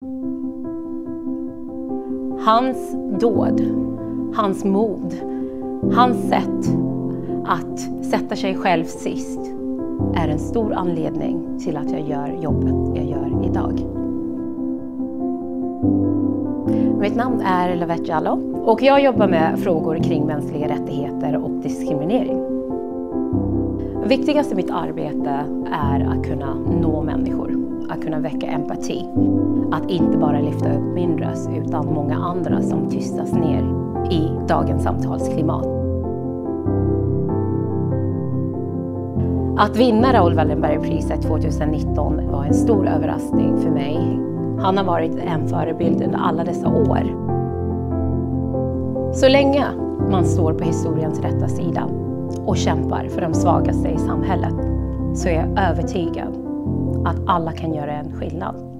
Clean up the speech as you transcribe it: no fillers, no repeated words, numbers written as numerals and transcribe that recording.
Hans dåd, hans mod, hans sätt att sätta sig själv sist är en stor anledning till att jag gör jobbet jag gör idag. Mitt namn är Lavette Jallow och jag jobbar med frågor kring mänskliga rättigheter och diskriminering. Det viktigaste i mitt arbete är att kunna nå människor, att kunna väcka empati. Att inte bara lyfta upp min röst utan många andra som tystas ner i dagens samtalsklimat. Att vinna Raoul Wallenberg-priset 2019 var en stor överraskning för mig. Han har varit en förebild under alla dessa år. Så länge man står på historiens rätta sida och kämpar för de svagaste i samhället så är jag övertygad att alla kan göra en skillnad.